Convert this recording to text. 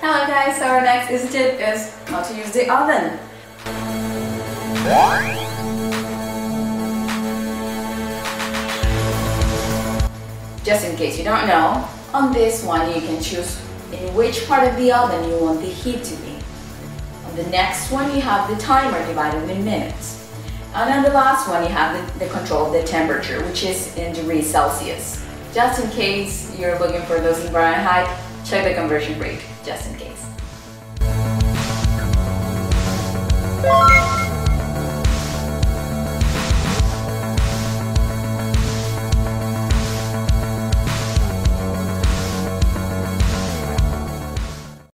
Hello guys, so our next easy tip is how to use the oven. Just in case you don't know, on this one you can choose in which part of the oven you want the heat to be. On the next one you have the timer divided in minutes. And on the last one you have the control of the temperature, which is in degrees Celsius. Just in case you're looking for those in Fahrenheit, check the conversion rate, just in case.